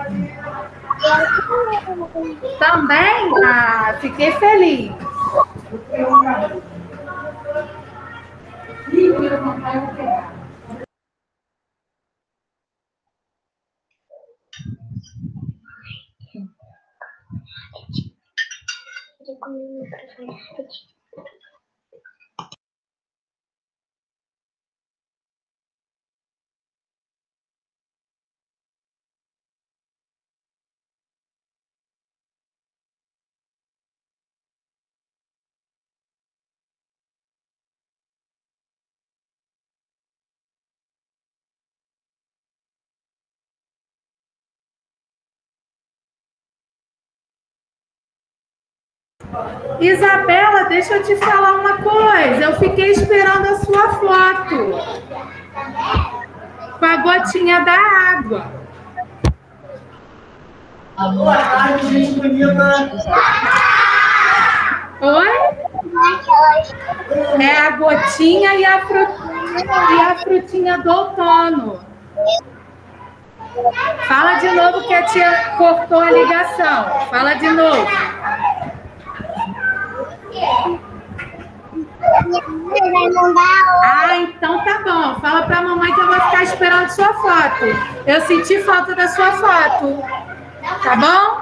Também? Ah, fiquei feliz. Isabela, deixa eu te falar uma coisa. Eu fiquei esperando a sua foto com a gotinha da água. Boa tarde, gente bonita. Oi? É a gotinha e a frutinha do outono. Fala de novo que a tia cortou a ligação. Fala de novo. Ah, então tá bom. Fala pra mamãe que eu vou ficar esperando sua foto. Eu senti falta da sua foto. Tá bom?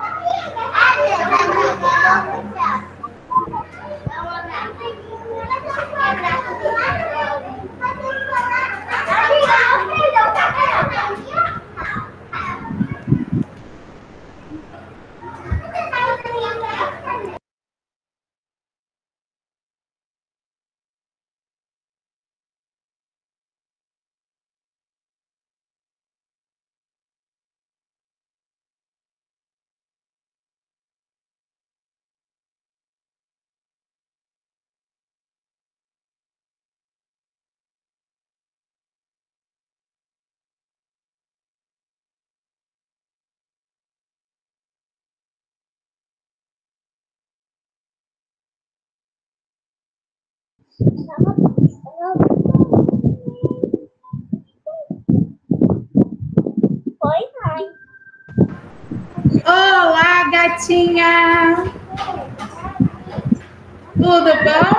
Oi, mãe. Olá, gatinha. Tudo bom?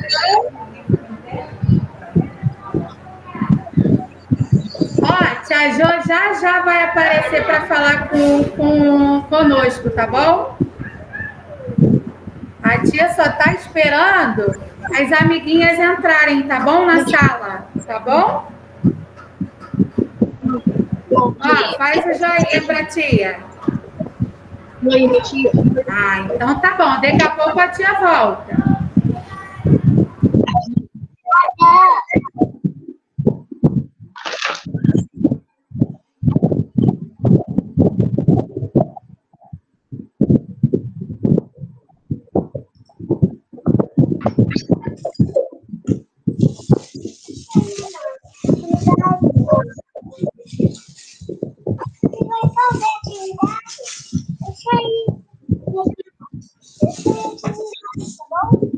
Ó, tia Jo já vai aparecer para falar conosco, tá bom? A tia só tá esperando as amiguinhas entrarem, tá bom? Na sala, tá bom? Ó, faz o joinha pra tia. Oi, tia. Ah, então tá bom. Daqui a pouco a tia volta. Isso aí. Tá bom?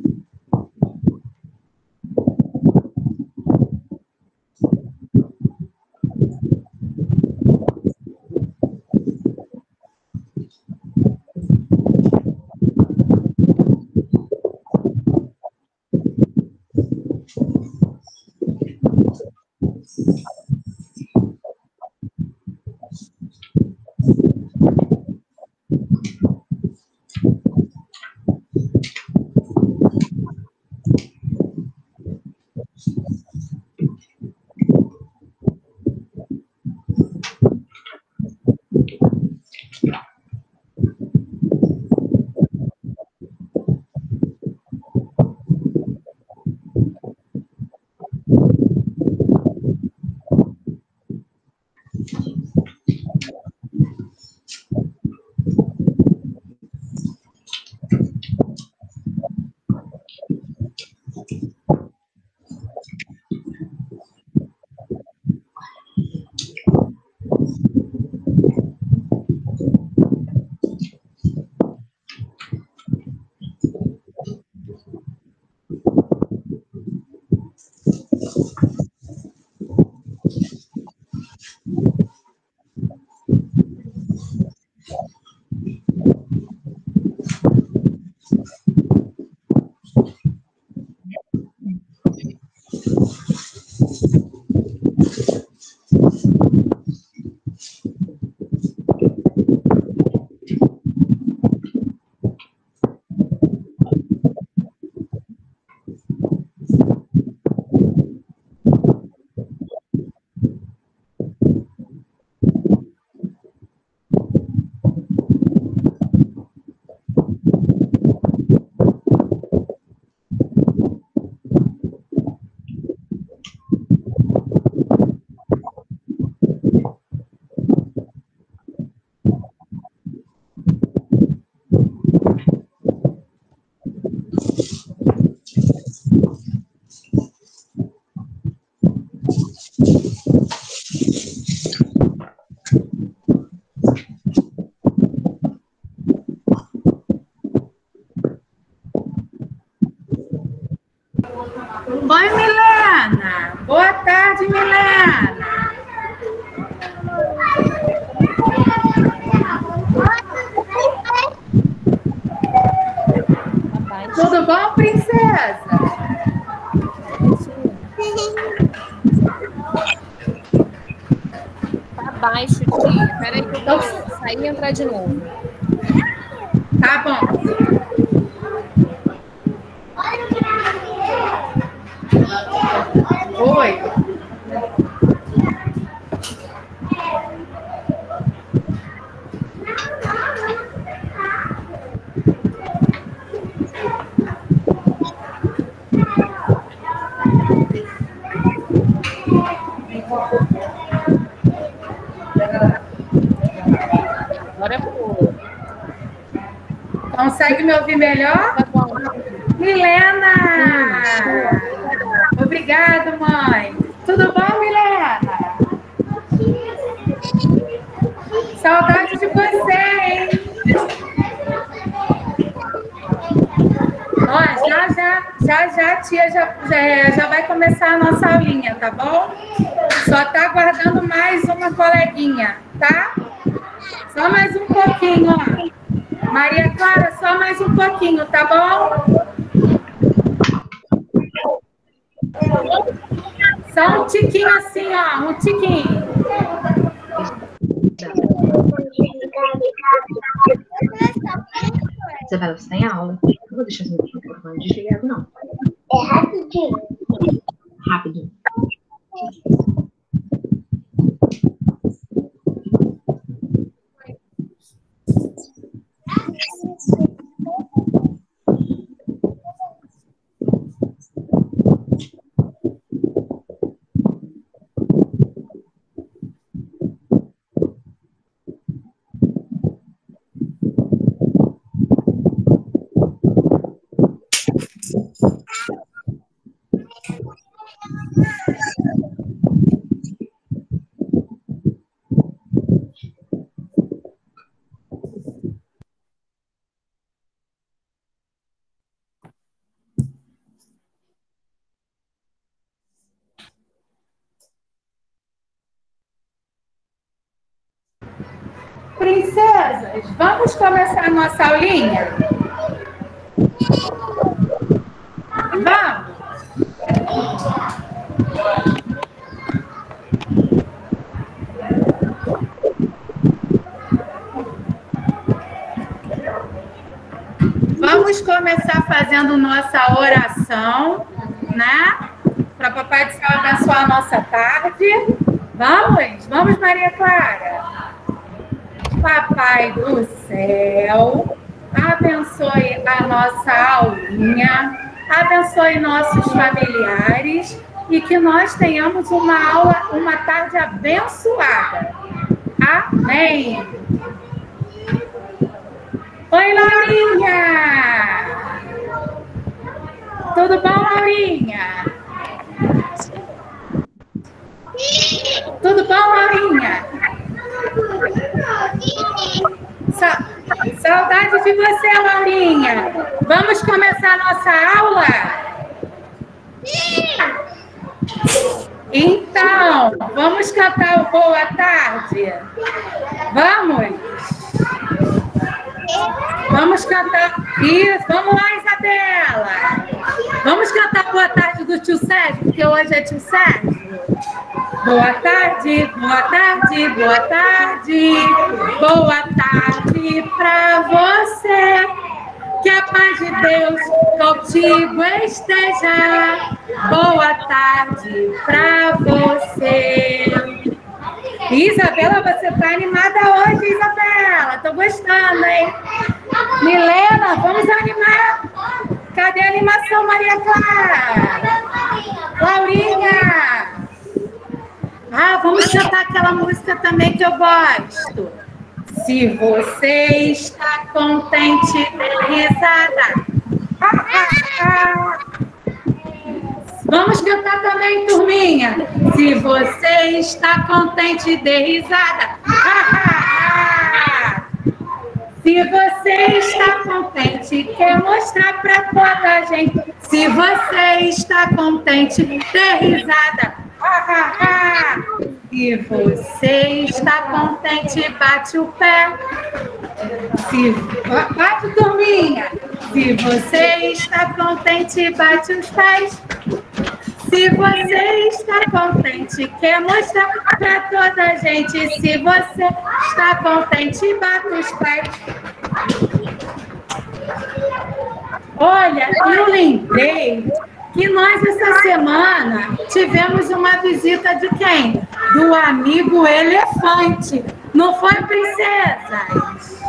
Boa tarde, Milena. Tudo bom, princesa? Tá baixo, tia. Peraí que eu vou sair e entrar de novo. Tá bom. Oi. Agora foi. Consegue me ouvir melhor? Tá bom. Milena! Obrigada, mãe. Tudo bom, Milena? Saudade de você, hein? Ó, já, tia, já vai começar a nossa aulinha, tá bom? Só tá aguardando mais uma coleguinha, tá? Só mais um pouquinho, ó. Maria Clara, só mais um pouquinho, tá bom? Só um tiquinho assim, ó, um tiquinho. Você vai estar em aula. Não vou deixar esse microfone desligado, não. É rapidinho. Rapidinho. Princesas, vamos começar a nossa aulinha? Vamos! Vamos começar fazendo nossa oração, né? Para Papai do Céu abençoar a nossa tarde. Vamos? Vamos, Maria Clara? Papai do Céu, abençoe a nossa aulinha, abençoe nossos familiares e que nós tenhamos uma tarde abençoada. Amém. Oi, Laurinha! Tudo bom, Laurinha? Tudo bom, Laurinha? Saudade de você, Laurinha. Vamos começar a nossa aula? Então, vamos cantar o Boa Tarde? Vamos? Vamos cantar. Isso, vamos lá, Isabela. Vamos cantar Boa Tarde do tio Sérgio, porque hoje é tio Sérgio. Boa tarde, boa tarde, boa tarde. Boa tarde pra você. Que a paz de Deus contigo esteja. Boa tarde pra você. Isabela, você tá animada hoje, Isabela. Tô gostando, hein? Milena, vamos animar. Cadê a animação, Maria Clara? Laurinha. Ah, vamos cantar aquela música também que eu gosto. Se você está contente, dê risada. Vamos cantar também, turminha. Se você está contente, dê risada. Se você está contente, quer mostrar para toda a gente. Se você está contente, dê risada. Se você está contente, bate o pé. Bate, turminha. Se você está contente, bate os pés. Se você está contente, quer mostrar para toda a gente. Se você está contente, bate os pés. Olha, eu lembrei que nós, essa semana, tivemos uma visita de quem? Do amigo elefante. Não foi, princesas?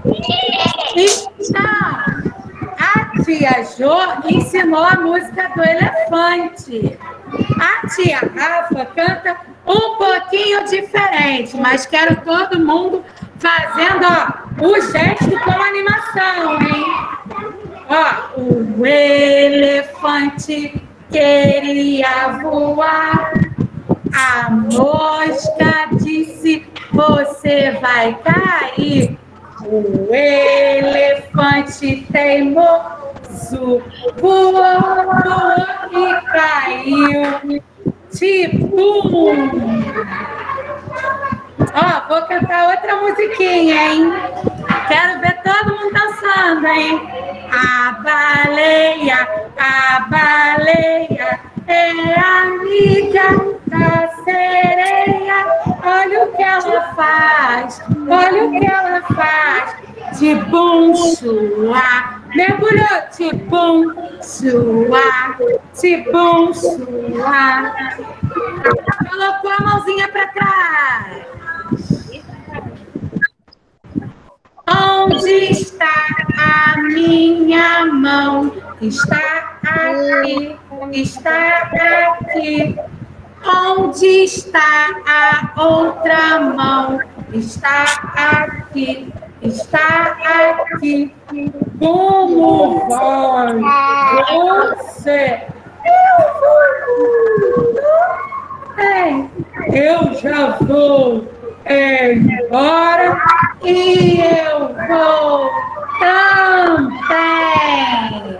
Então, a tia Jo ensinou a música do elefante. A tia Rafa canta um pouquinho diferente, mas quero todo mundo fazendo, ó, o gesto com animação, hein? Ó, o elefante queria voar. A mosca disse, você vai cair. O elefante teimoso voou e caiu. Tibum! Ó, vou cantar outra musiquinha, hein? Quero ver todo mundo dançando, hein? A baleia é amiga da sereia. Olha o que ela faz, olha o que ela faz. Tibum, chua, mergulhou, tibum, chua, tibum, chua. Colocou a mãozinha para trás. Onde está a minha mão? Está aqui, está aqui. Onde está a outra mão? Está aqui, está aqui. Como vai você? Eu já vou embora e eu vou também.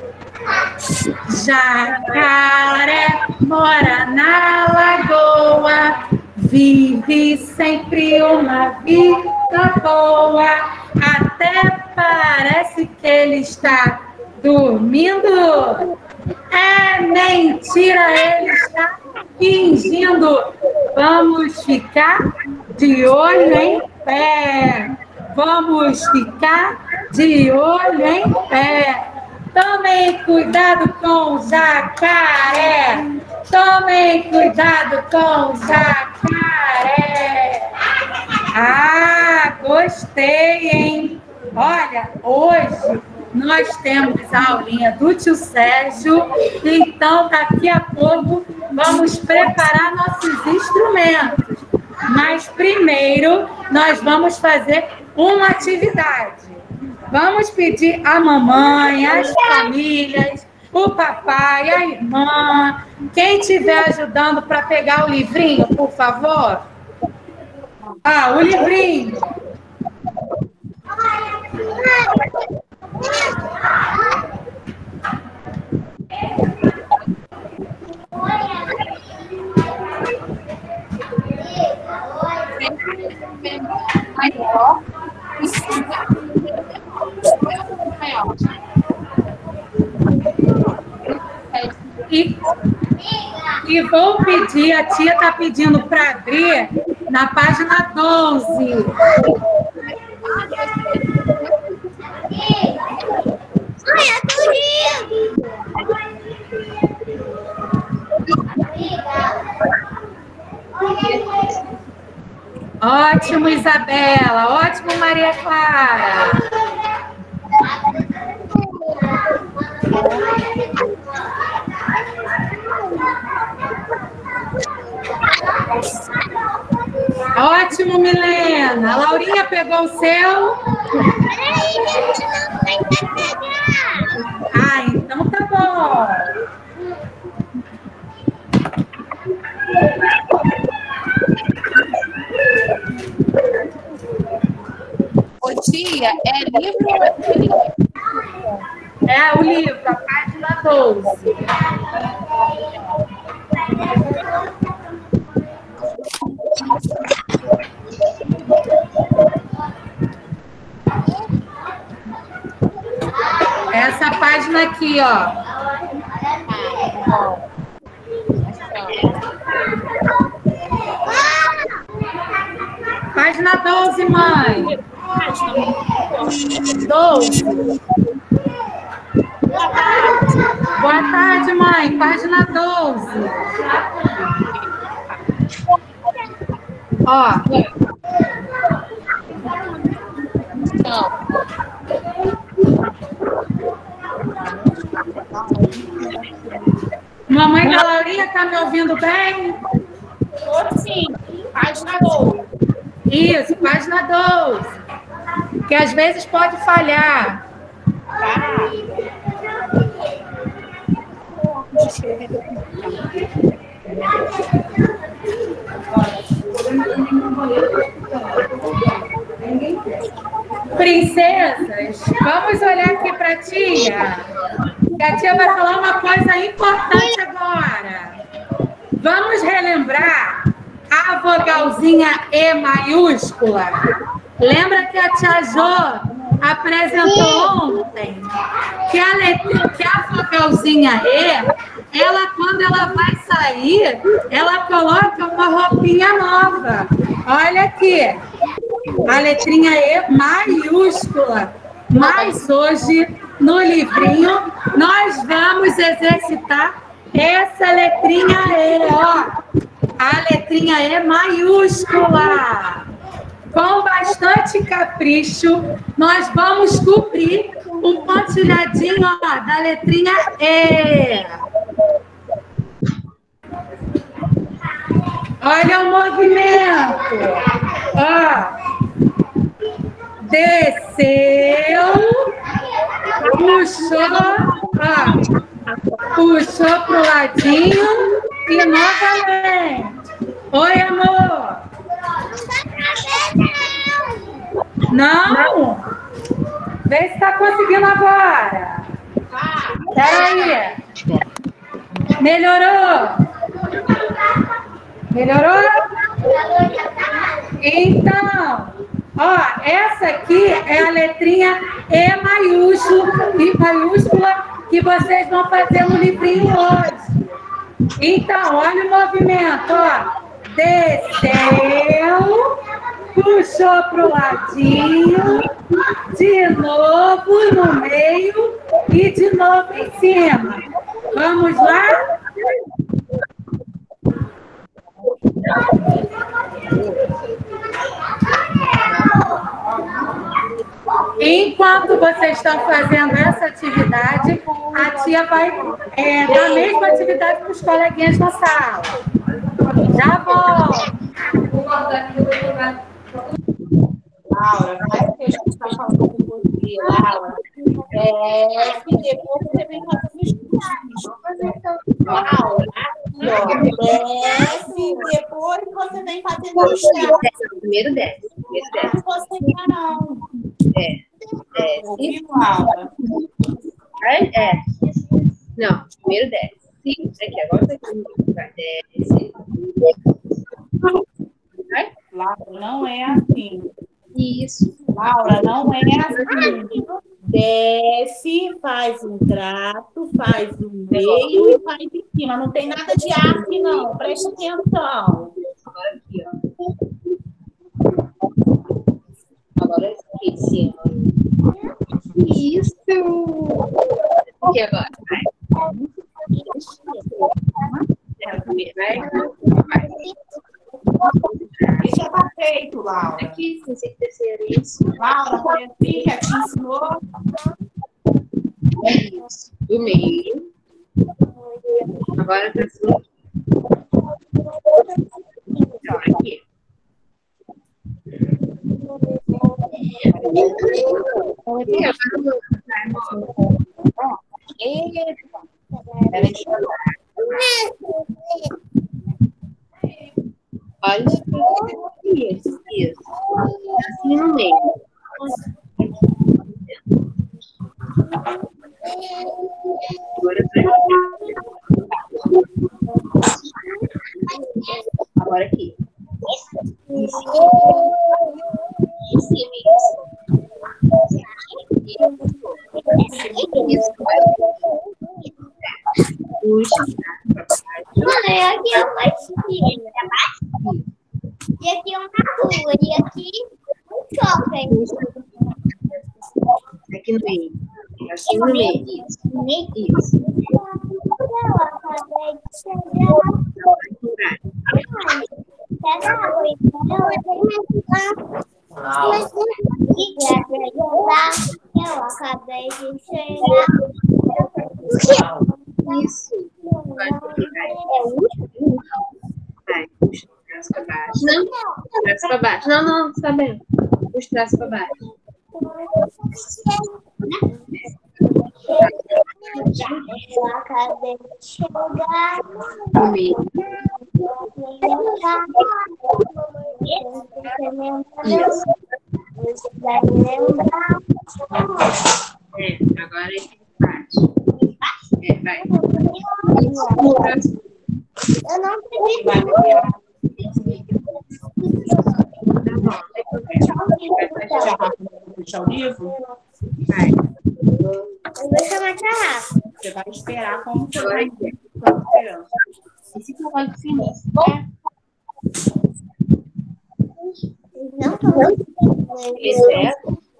Jacaré mora na lagoa, vive sempre uma vida boa. Até parece que ele está dormindo. É mentira, ele está fingindo. Vamos ficar de olho em pé. Vamos ficar de olho em pé. Tomem cuidado com o jacaré. Tomem cuidado com o jacaré. Ah, gostei, hein? Olha, hoje nós temos a aulinha do tio Sérgio. Então, daqui a pouco, vamos preparar nossos instrumentos. Mas primeiro, nós vamos fazer uma atividade. Vamos pedir à mamãe, às famílias, o papai, a irmã, quem estiver ajudando para pegar o livrinho, por favor. Ah, o livrinho. Maior. E vou pedir, a tia está pedindo para abrir na página 12. Ótimo, Isabela. Ótimo, Maria Clara. Ótimo, Milena. A Laurinha pegou o seu? Ah, então tá bom. Ô, tia, é livro ou é livro? É o livro, a página 12. página aqui, ó. Página 12, mãe. 12. Boa tarde, mãe. Página 12. Ó. Mamãe da Laurinha, tá me ouvindo bem? Sim, página 12. Isso, página 12. Que às vezes pode falhar. Princesas, vamos olhar aqui para a tia. Que a tia vai falar uma coisa importante agora. Vamos relembrar a vogalzinha E maiúscula. Lembra que a tia Jô apresentou ontem que a vogalzinha E, ela, quando ela vai sair, ela coloca uma roupinha nova. Olha aqui, a letrinha E maiúscula. Mas hoje, no livrinho, nós vamos exercitar essa letrinha E, ó. A letrinha E maiúscula. Com bastante capricho, nós vamos cobrir o pontilhadinho, ó, da letrinha E. Olha o movimento. Ó. Desceu. Puxou. Ó. Puxou pro ladinho. E novamente. Oi, amor. Não? Vê se tá conseguindo agora. Peraí. Melhorou? Melhorou? Então, ó, essa aqui é a letrinha E maiúscula que vocês vão fazer no livrinho hoje. Então, olha o movimento, ó. Desceu, puxou pro ladinho, de novo no meio e de novo em cima. Vamos lá? Enquanto vocês estão fazendo essa atividade, a tia vai dar a mesma atividade para os coleguinhas na sala. Já volto. Laura, faz o que a gente está falando com você, Laura. Que depois você vem fazer os cursos. Laura, aqui, ó. Desce, depois você vem fazendo os cursos. Primeiro desce. Não você não. Ouviu, Laura? Não, primeiro desce. Sim, aqui, agora você vai. Desce. Laura, não é assim. Isso. Laura, não é assim. Desce, faz um trato, faz um meio e faz em cima. Não tem nada de arte, não. Presta atenção. Agora aqui, ó. Agora aqui em cima. Isso. Aqui agora. Vai. Isso já está feito, Laura. Aqui, você tem que descer isso. Laura, foi assim que te ensinou? Isso. Do meio. Agora para cima. Aqui. Olha isso. Assim no meio. Agora aqui. Isso. cantina. E aqui uma rua. E aqui um shopping. Aqui no meio. Assim no meio. Isso. Isso. Eu acabei de chegar. Pega água, então. Eu acabei de chegar. Isso. Vai, é o último. Vai, puxa o traço para baixo. Não, traço para baixo. Não, está bem. Puxa o traço para baixo. Eu acabei de chegar. No meio. Isso. Você vai lembrar. Agora é embaixo. Vai. Eu não acredito. Puxar o livro? Vai. Eu vou chamar de rápido. Você vai esperar como você Agora vai aqui. esperando. Esse que eu gosto de cima. Não tô. Esse é.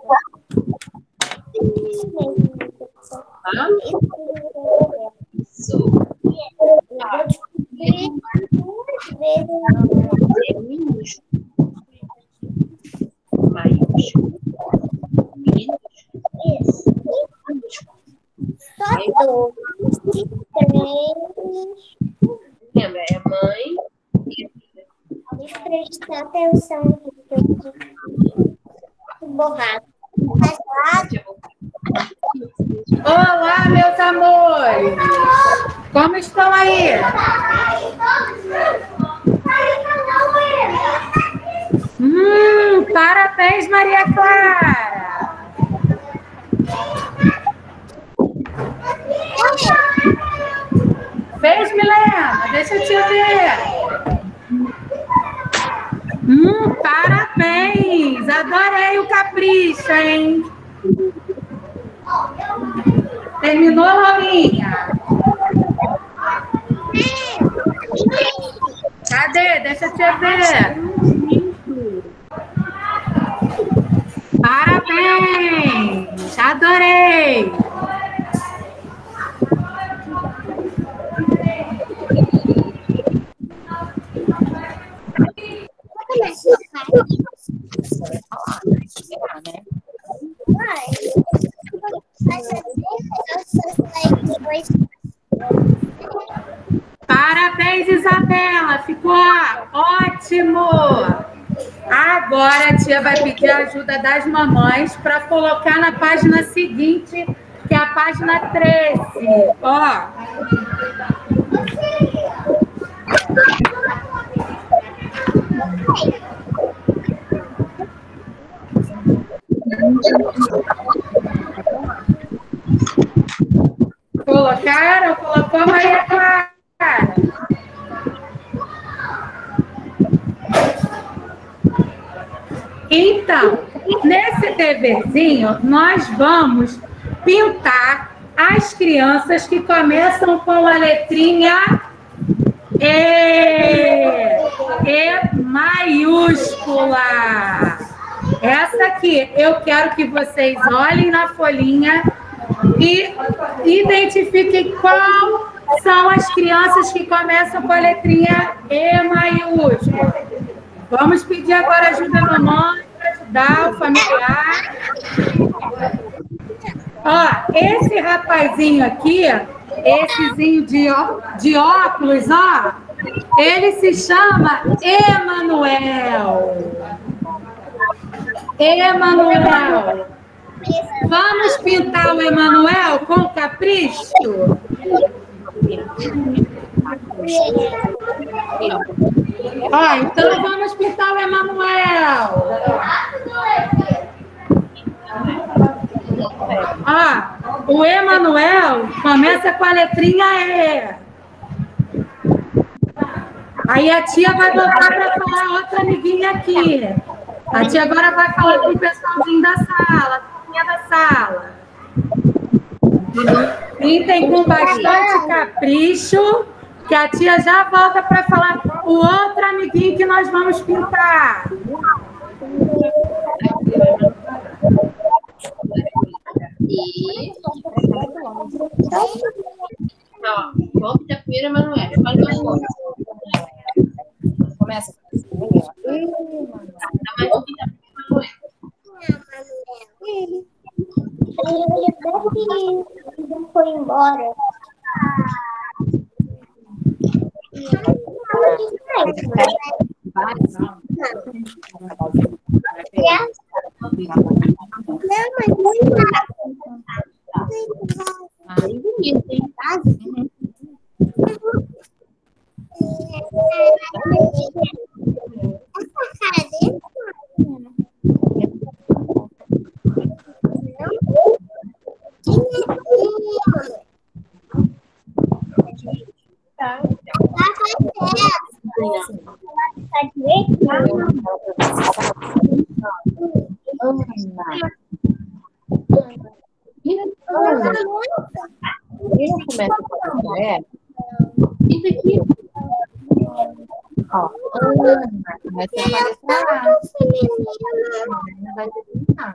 Isso. É minúsculo. Maiúsculo. Só 2, 3. Lembra? É mãe e filha. Presta atenção aqui, que eu tô borrado. Olá, meus amores! Como estão aí? Parabéns, Maria Clara! Fez, Milena? Deixa eu te ver. Parabéns! Adorei o capricho, hein? Terminou, Laurinha? Cadê? Deixa eu te ver. Parabéns! Adorei! Parabéns, Isabela! Ficou ótimo! Agora a tia vai pedir a ajuda das mamães para colocar na página seguinte, que é a página 13. Ó. Colocaram? Colocou, Maria Clara? Então, nesse deverzinho, nós vamos pintar as crianças que começam com a letrinha E maiúscula. Essa aqui, eu quero que vocês olhem na folhinha e identifiquem qual são as crianças que começam com a letrinha E maiúscula. Vamos pedir agora ajuda da mamãe para ajudar o familiar. Ó, esse rapazinho aqui, essezinho de óculos, ó, ele se chama Emanuel. Emanuel. Vamos pintar o Emanuel com capricho? Ó, então vamos pintar o Emanuel. Ó, o Emanuel começa com a letrinha E. Aí a tia vai voltar para falar outra amiguinha aqui. A tia agora vai falar com o pessoalzinho da sala, da sala. Pintem com bastante capricho, que a tia já volta para falar o outro amiguinho que nós vamos pintar? E... Ó, golpe da primeira, Manuel. Escolhe uma cor. Começa. Dá mais golpe da primeira, Manuel. Ele foi embora. Aí, bonito, hein? Começa com a mulher. Isso aqui. Ó, começa a aparecer lá. Não vai terminar.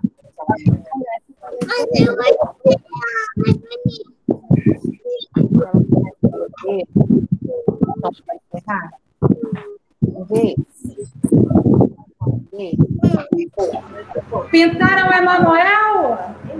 Pintaram o Emanuel?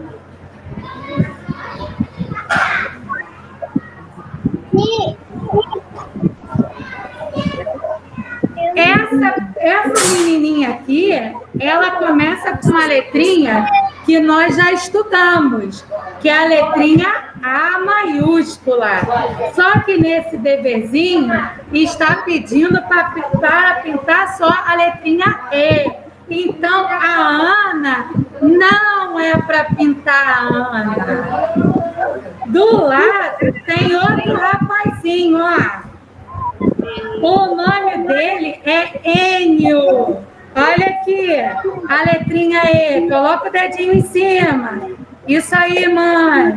Essa menininha aqui, ela começa com uma letrinha que nós já estudamos, que é a letrinha A maiúscula. Só que nesse deverzinho está pedindo para pintar só a letrinha E. Então, a Ana não é para pintar a Ana. Do lado tem outro rapazinho, ó. O nome dele é Enio. Olha aqui, a letrinha E. Coloca o dedinho em cima. Isso aí, mãe.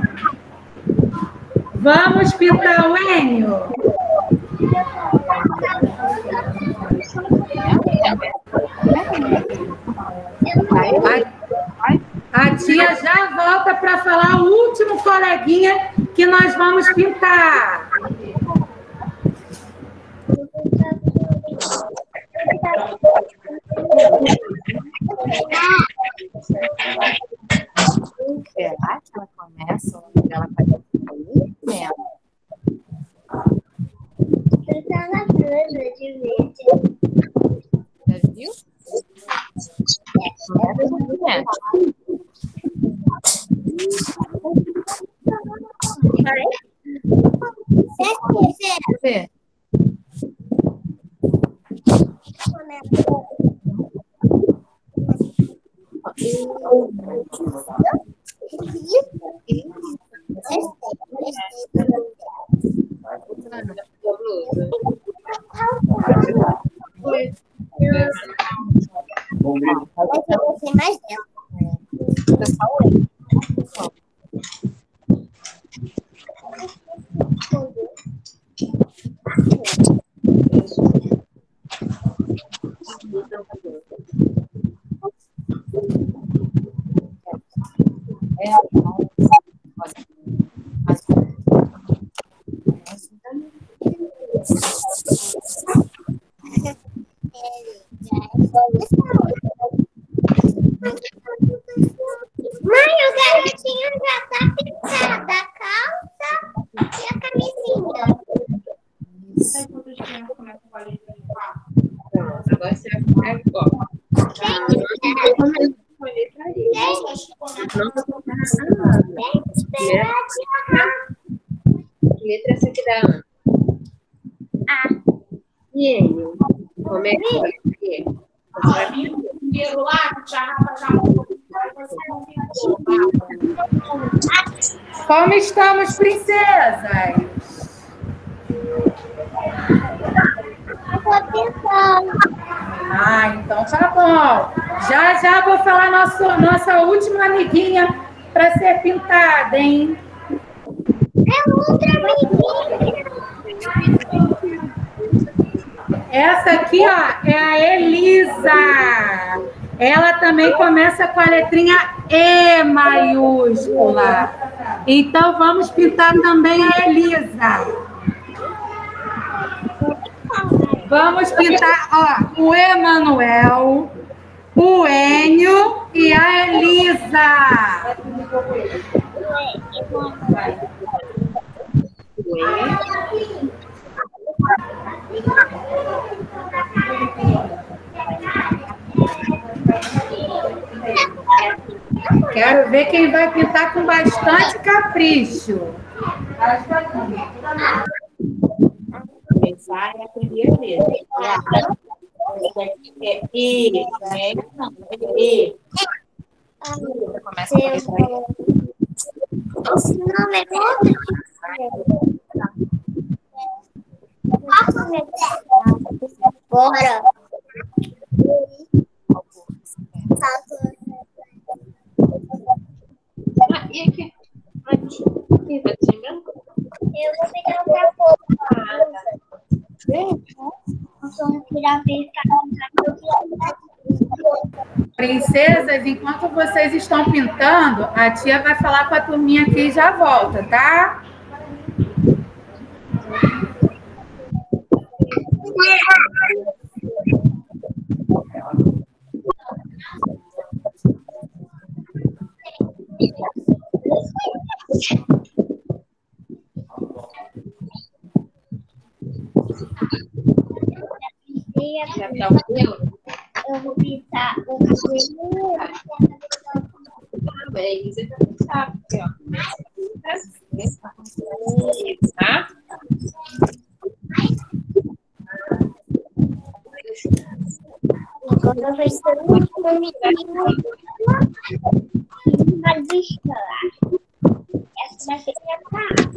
Vamos pintar o Enio. A tia já volta para falar o último coleguinha que nós vamos pintar. Será que ela começa onde ela faz isso mesmo? Tá na casa de verde. Já viu? Vê. Mais Mãe, o garotinho já tá pintado, a calça e a camisinha. Agora você vai ficar igual. Que letra é essa aqui da Ana? E ele? Como é que vai? Você vai Primeiro lá, já Como estamos, princesas? Eu tô pensando. Ah, então tá bom. Já vou falar nossa última amiguinha para ser pintada, hein? É outra amiguinha. Essa aqui, ó, é a Elisa. Ela também começa com a letrinha E maiúscula. Então, vamos pintar também a Elisa. Vamos pintar, ó, o Emanuel, o Enio e a Elisa. Quero ver quem vai pintar com bastante capricho. Começar é a primeira vez. É E, né? Não, é E. Começa com a letra E. Esse nome é muito agora. E aqui? Aqui, vai te branco? Eu vou pegar outra cor. Vamos tirar Princesas, enquanto vocês estão pintando, a tia vai falar com a turminha aqui e já volta, tá? Eu vou pintar o cabelo. Também, você também sabe, ó. Tá? Agora vai ser um bonitinho. Vai descalar. Essa vai ser a cara.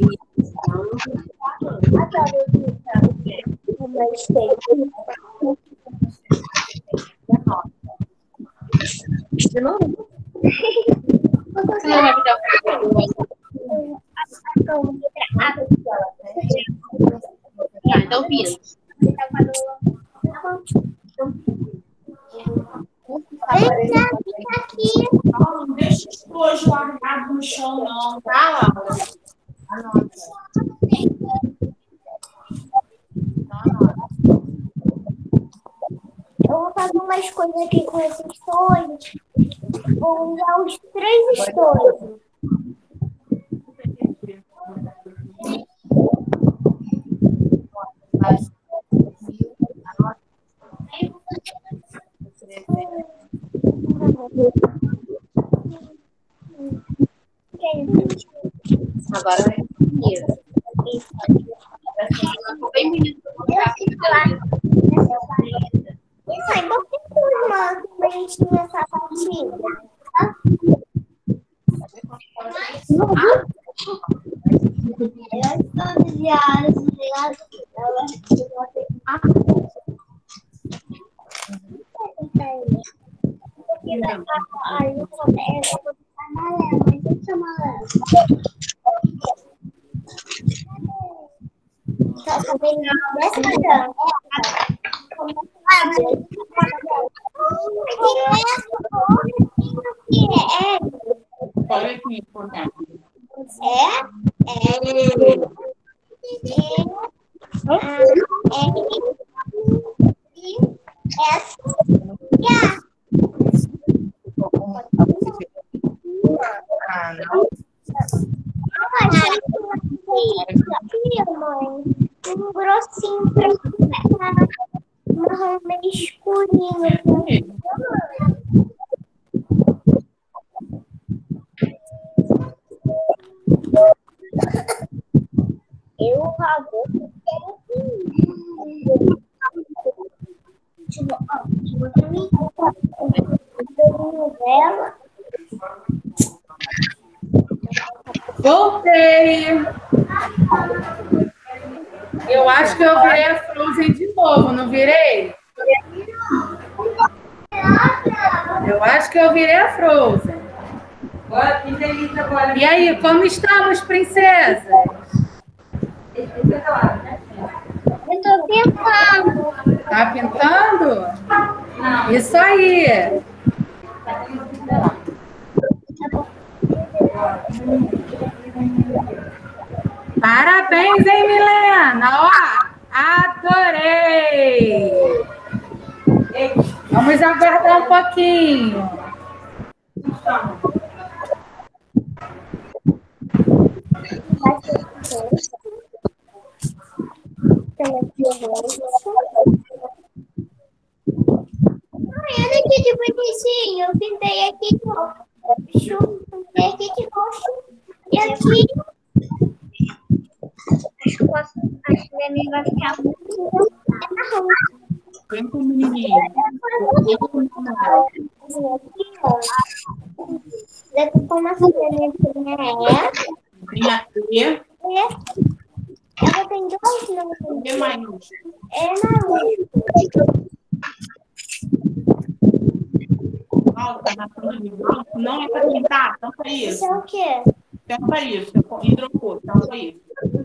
Adoro pintar. Mas tem. De novo? Você não vai me dar então vira. Aqui. Não deixa os dois largados no chão, não, tá, Laura? Eu vou fazer umas coisas aqui com esses sonhos. Vou usar os 3 estojos. Agora vai vir. Bem bonito. Isso aí, por que turma bonitinha essa partida? Eu estou desviada. Tá sabendo dessa dança? Olha aqui, importante. Um grossinho pra marrom meio escurinho. Eu vou Voltei! Eu acho que eu virei a Frozen de novo, não virei? Eu acho que eu virei a Frozen. E aí, como estamos, princesas? Eu tô pintando. Tá pintando? Isso aí. Parabéns, hein, Milena? Ó, adorei! Vamos aguardar um pouquinho. Ai, olha aqui de bonitinho. Eu pintei aqui de roxo. Pintei aqui de roxo. E aqui. Acho que a minha vai ficar muito. É marrom. Vem com o menininho. Deve ter uma folhinha é. Tem aqui. Ela tem dois nomes. E mais. É maluco. Nossa, na frente. Não é para pintar. Tampa Isso isso. é o quê? Tampa isso. Hidrocor. Tampa isso.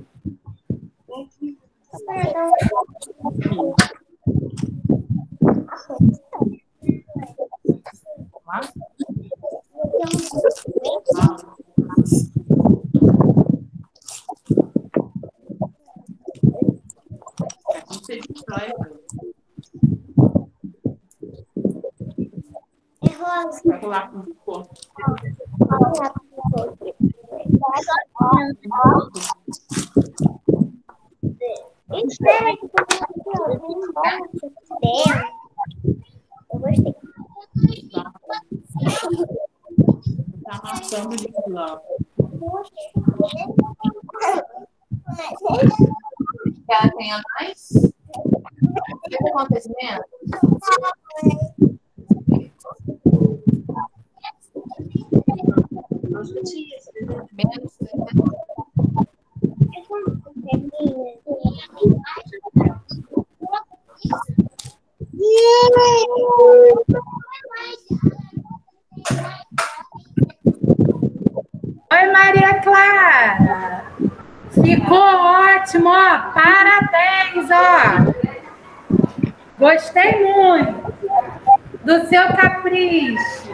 Você destrói. É rosa. Vai colar com cor. Espera que eu gostei. Tá amassando de lado. Ela tenha mais? O que está acontecendo? Menos. Oi, Maria Clara. Ficou ótimo, ó. Parabéns, ó. Gostei muito do seu capricho.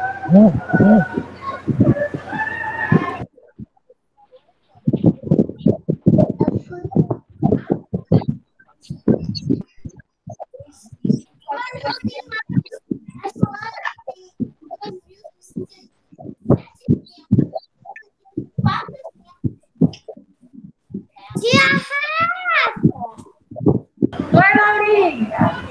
Oi, Laurinha.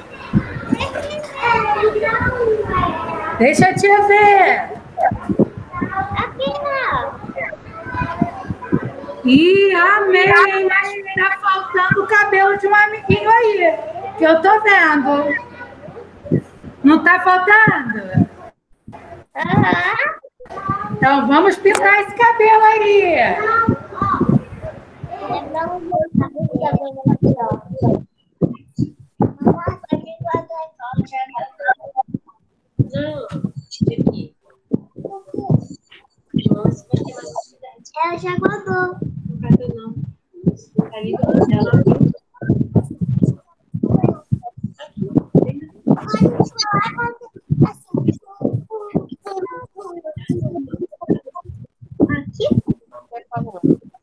Deixa eu te ver. Aqui não. Ih, amei, hein? Mas tá faltando o cabelo de um amiguinho aí, que eu tô vendo. Não tá faltando? Então vamos pintar esse cabelo aí. Ela já guardou. Aqui? Por favor.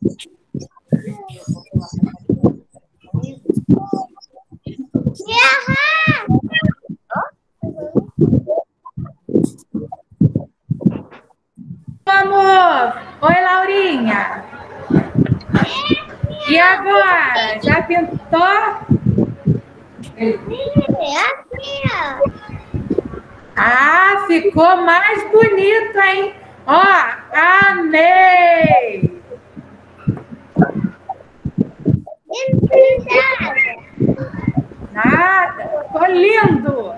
Amor. Oi, Laurinha. E agora? Já pintou? Aqui, ó. Ah, ficou mais bonito, hein? Ó, amei! Nada, ficou lindo!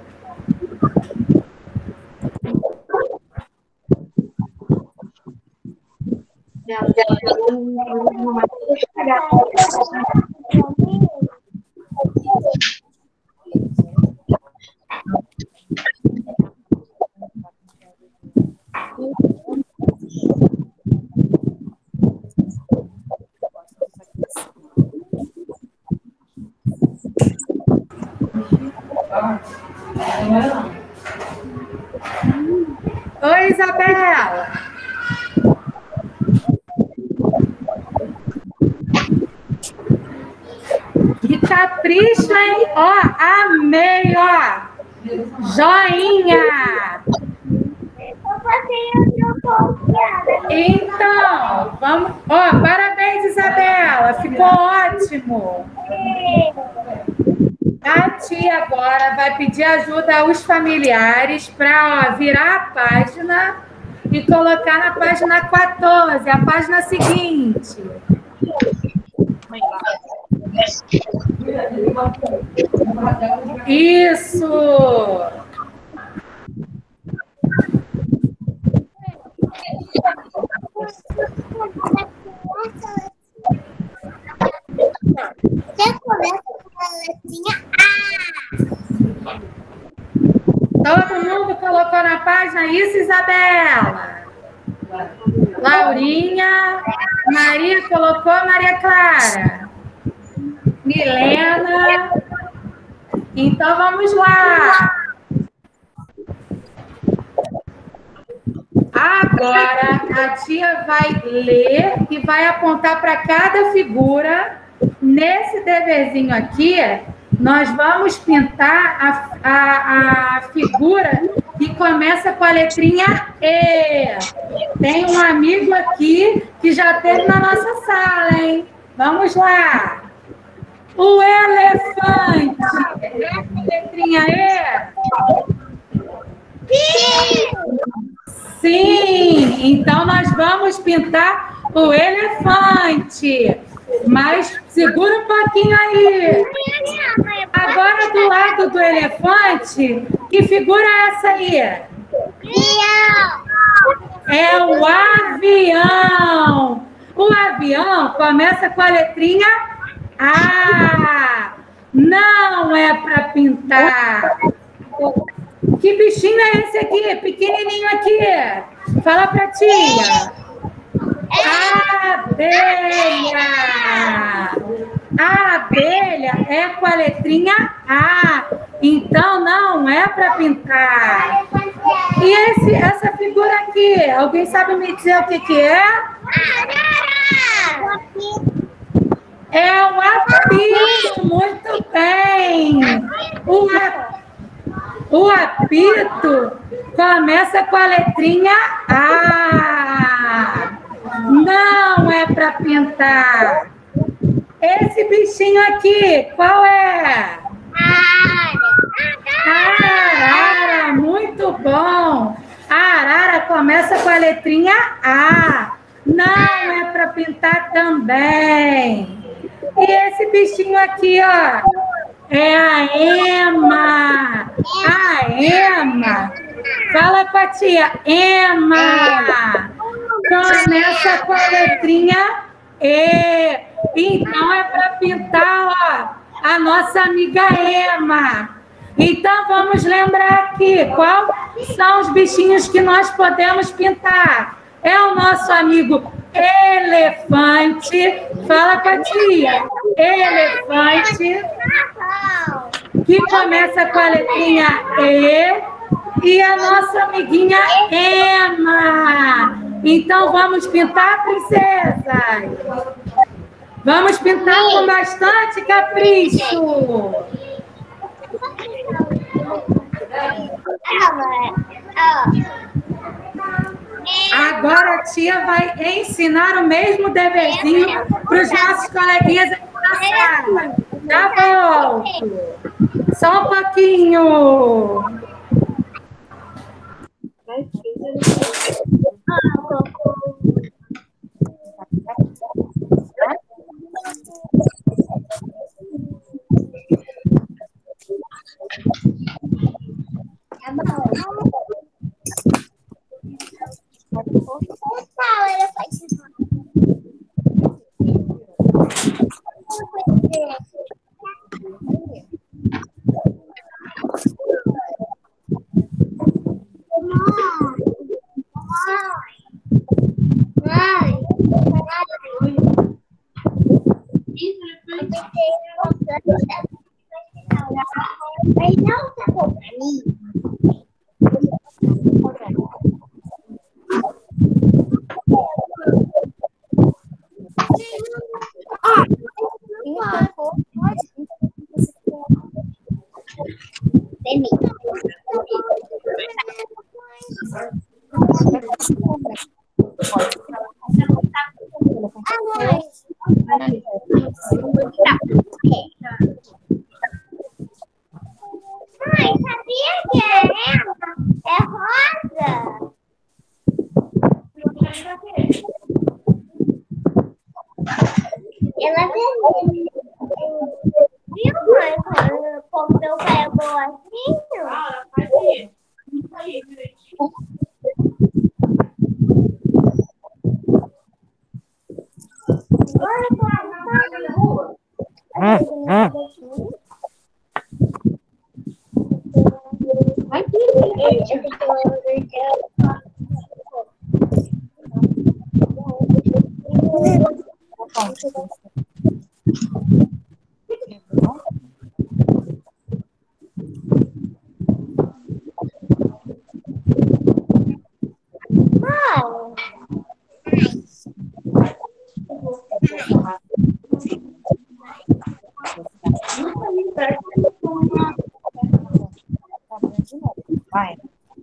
Isabela. Que capricho, hein? Ó, amei, ó. Joinha. Então, vamos. Ó, parabéns, Isabela. Ficou ótimo. A tia agora vai pedir ajuda aos familiares para virar a página e colocar na página 14, a página seguinte. Isso! Você começa com a letrinha A. Todo mundo colocou na página isso, Isabela? Laurinha, Maria colocou, Maria Clara. Milena. Então vamos lá. Agora a tia vai ler e vai apontar para cada figura. Nesse deverzinho aqui, nós vamos pintar a figura que começa com a letrinha E. Tem um amigo aqui que já esteve na nossa sala, hein? Vamos lá. O elefante. Essa letrinha E? Sim! Então nós vamos pintar o elefante. Mas segura um pouquinho aí. Agora do lado do elefante, que figura é essa aí? É o avião. O avião começa com a letrinha A. Não é para pintar. Que bichinho é esse aqui? Pequenininho aqui. Fala pra tia. Abelha. A abelha é com a letrinha A. Então não é para pintar. E essa figura aqui, alguém sabe me dizer o que é? É um apito, muito bem. O apito começa com a letrinha A. Não é para pintar. Esse bichinho aqui, qual é? Arara, muito bom. A arara começa com a letrinha A. Não é para pintar também. E esse bichinho aqui, ó, é a ema. A ema. Fala com a tia. Ema. Começa com a letrinha E. Então é para pintar, ó, a nossa amiga Ema. Então vamos lembrar aqui quais são os bichinhos que nós podemos pintar. É o nosso amigo elefante. Fala com a tia. Elefante. Que começa com a letrinha E. E a nossa amiguinha Ema. Então vamos pintar, princesas. Vamos pintar com bastante capricho. Agora a tia vai ensinar o mesmo deverzinho para os nossos coleguinhas aqui na sala. Já volto. Só um pouquinho. Mas não tá bom pra mim. Ela vermelha. Viu, mãe? Como meu pai é boazinho? Laura, faz aí. Aí, direitinho. Vai.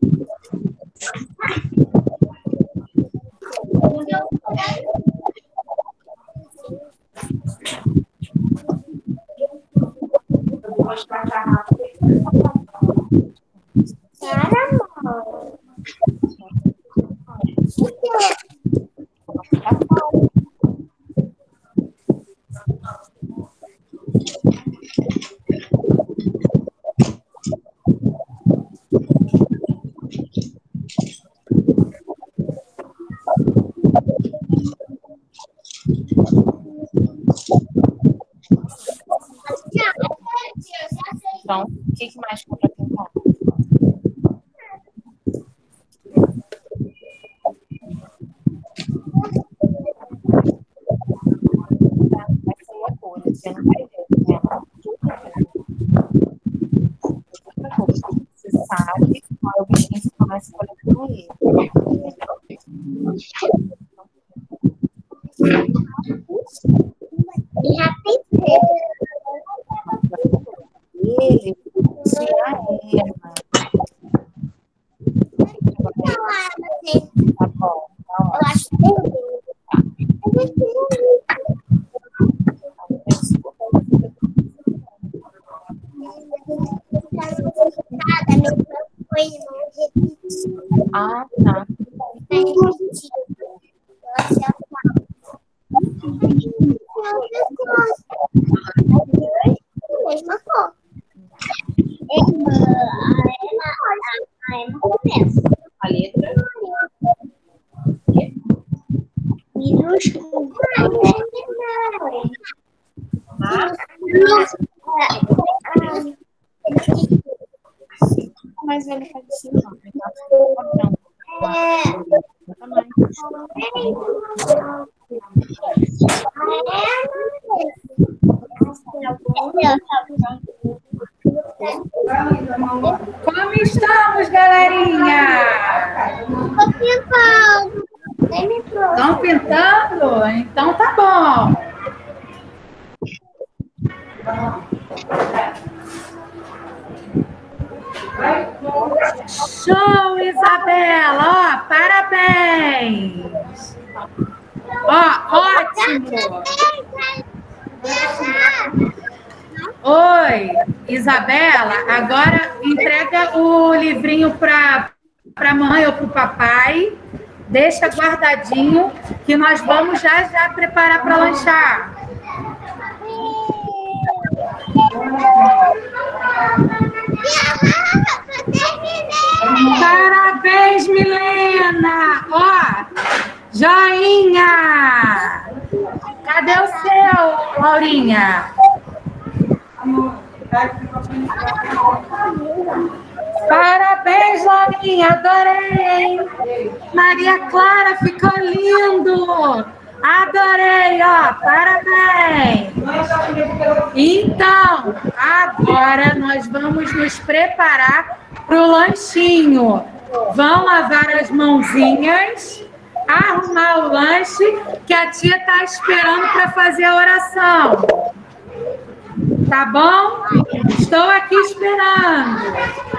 Então, o que mais que para tentar? Vai ser a cor, você não vai ver, né? Você sabe qual é o bichinho que começa a escolher com ele. E rapidez. Ele, diarema. Tá bom, tá Eu acho que Ah, tá. Mesma cor. A Emma começa. A letra. Minúsculo. Mas ele faz assim, não. Então, Como estamos, galerinha? Estão pintando? Então tá bom. Show, Isabela! Ó, parabéns! Ó, ótimo! Oi, Isabela, agora entrega o livrinho para a mãe ou para o papai. Deixa guardadinho, que nós vamos já preparar para lanchar. Parabéns, Milena! Ó, joinha! Cadê o seu, Laurinha? Parabéns, Laurinha! Adorei! Maria Clara, ficou lindo! Adorei, ó! Parabéns! Então, agora nós vamos nos preparar para o lanchinho. Vão lavar as mãozinhas, arrumar o lanche, que a tia está esperando para fazer a oração. Tá bom? Estou aqui esperando.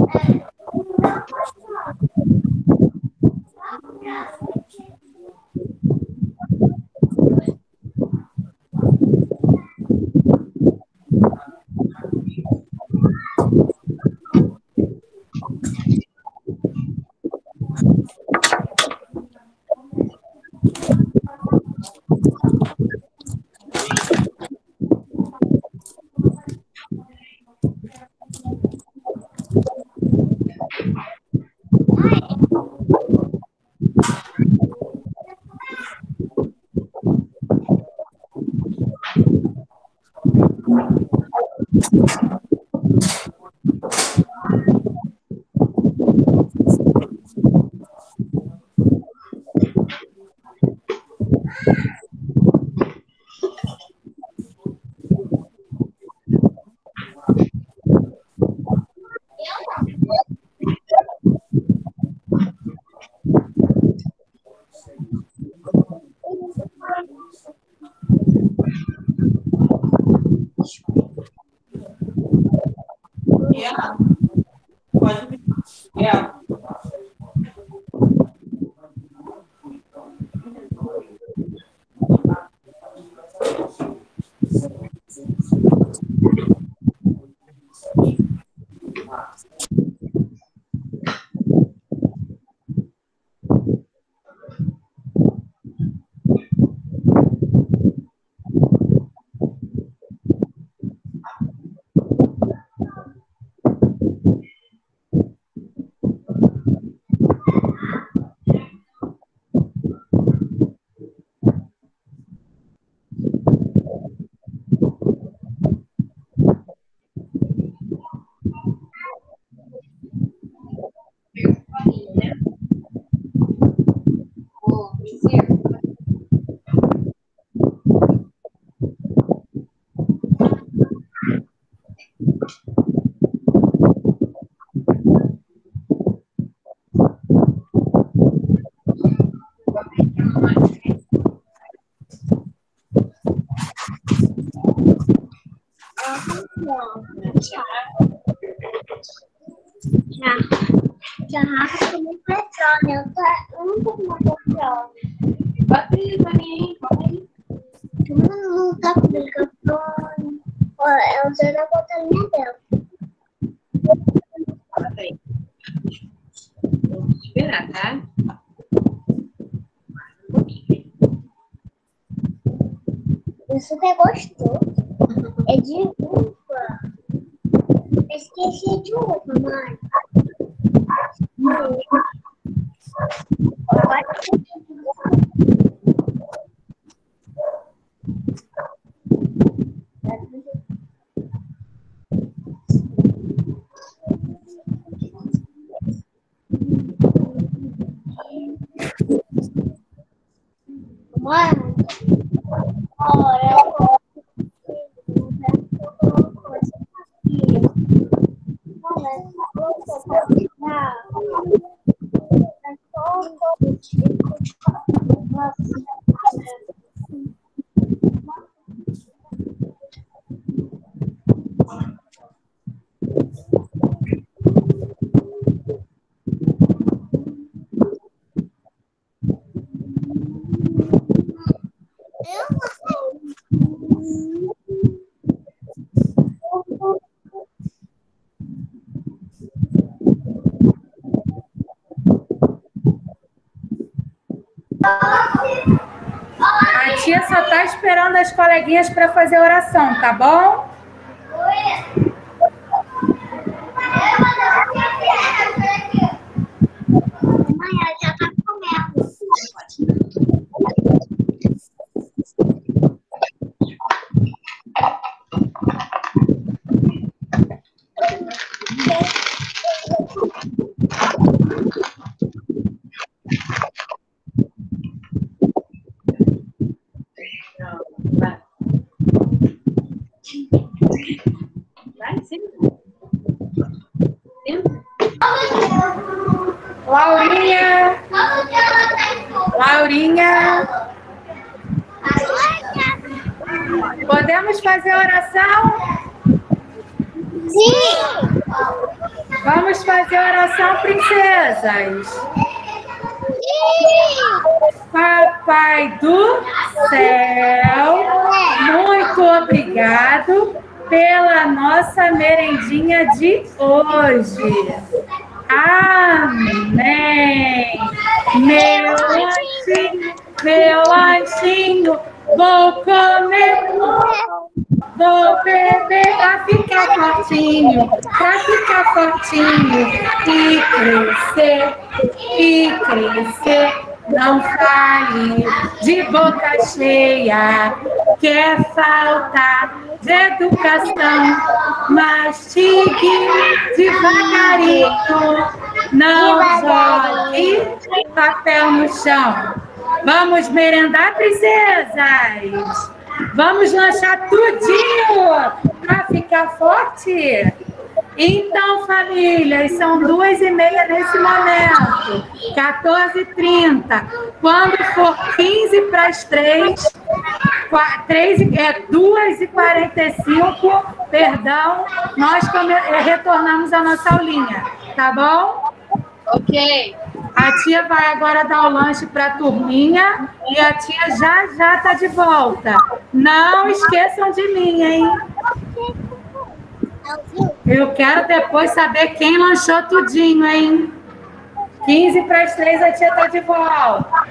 Não tá com microfone. Ela já dá a botalinha dela. Peraí. Vamos esperar, tá? Isso que é gostoso. É de uva. Esqueci de uva, mãe. Mãe, olha, eu gosto A tia só está esperando as coleguinhas para fazer oração, tá bom? Mãe, ela já tá comendo. Vai, senta. Senta. Laurinha! Laurinha! Podemos fazer oração? Sim! Vamos fazer oração, princesas. Papai do céu, muito obrigado pela nossa merendinha de hoje. Amém. Meu lanchinho, vou comer, vou beber pra ficar fortinho e crescer. Não fale de boca cheia, quer falta de educação, mastigue devagarinho, não jogue papel no chão. Vamos merendar, princesas? Vamos lanchar tudinho para ficar forte? Então, famílias, são 2h30 nesse momento, 14h30. Quando for 15 para as 3, 2h45, perdão, nós retornamos à nossa aulinha, tá bom? Ok. A tia vai agora dar o lanche para a turminha e a tia já está de volta. Não esqueçam de mim, hein? Eu quero depois saber quem lanchou tudinho, hein? 15 para as 3, a tia está de volta.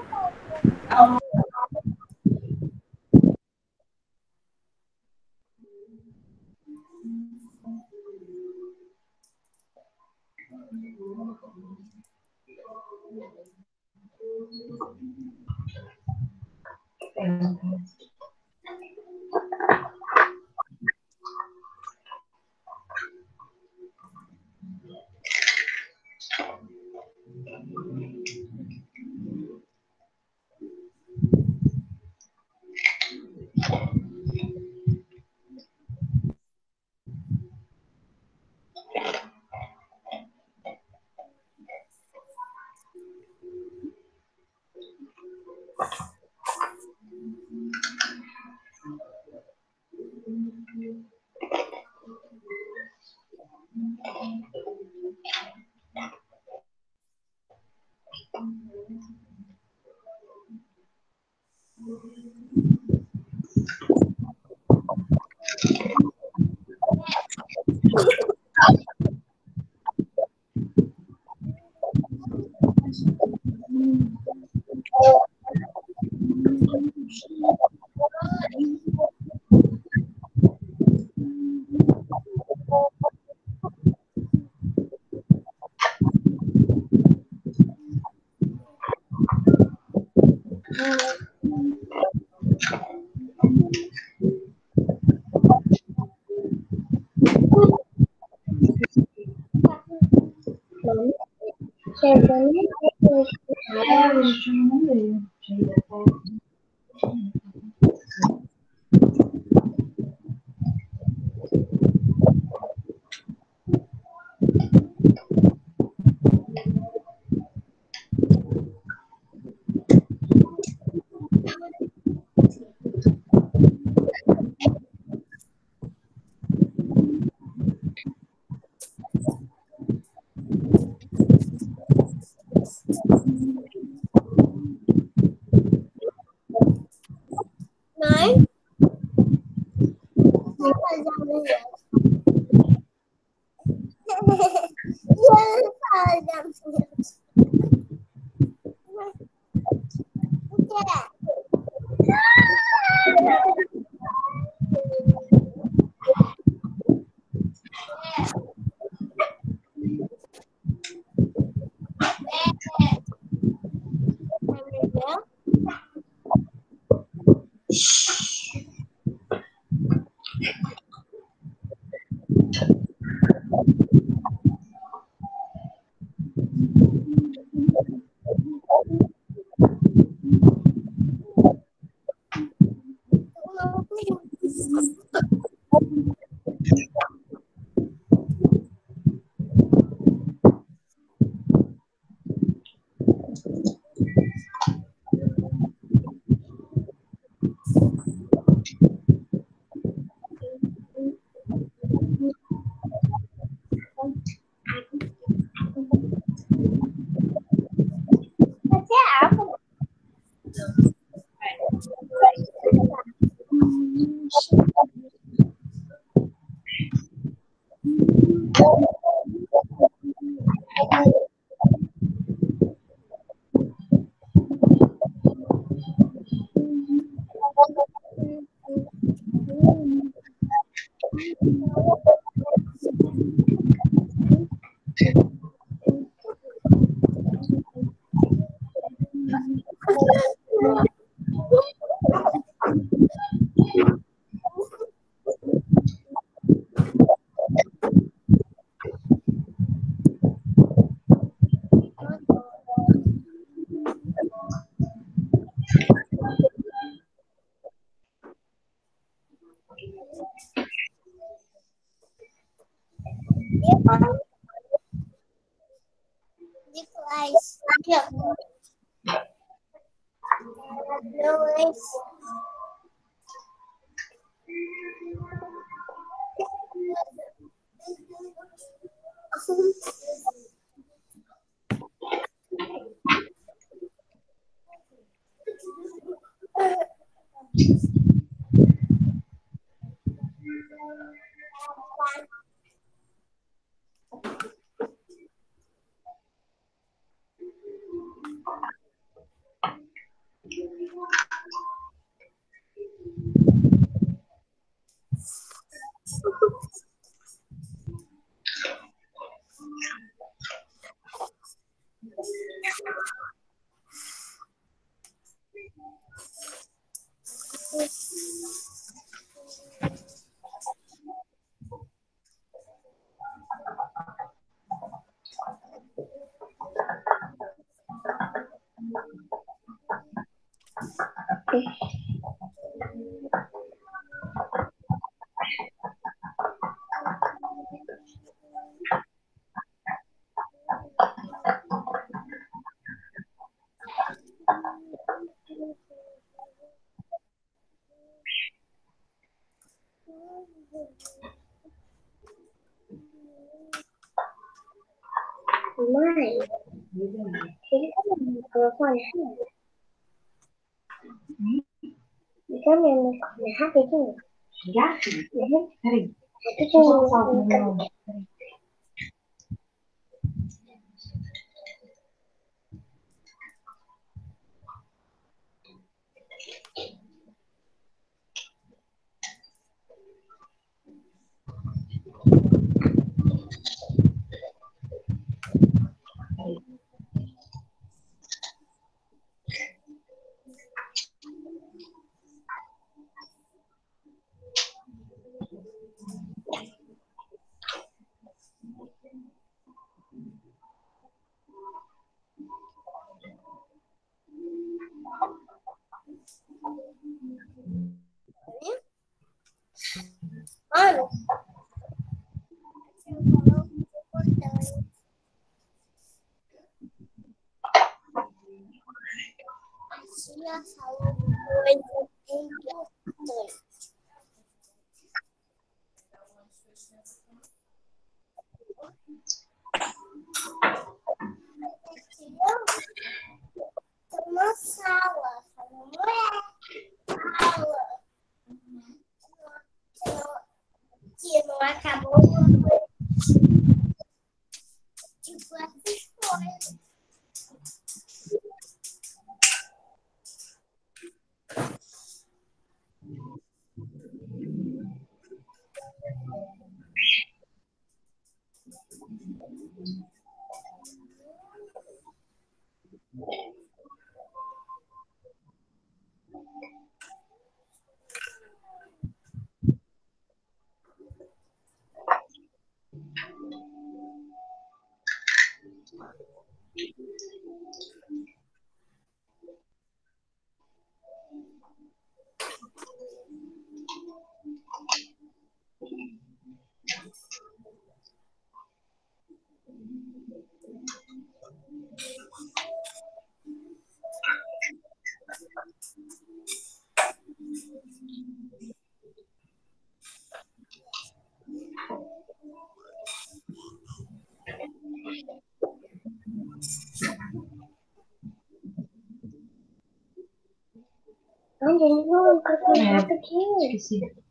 Mãe? Vou fazer amanhã. Mas, aqui, ó. Dois. Mãe, ele colocou fica mesmo, rapidinho. Já, filho? Peraí. Rapidinho. Olha. A saúde é importante. Uma sala, não é aula. Que não acabou tipo essas coisas. Onde eles vão? Esqueci.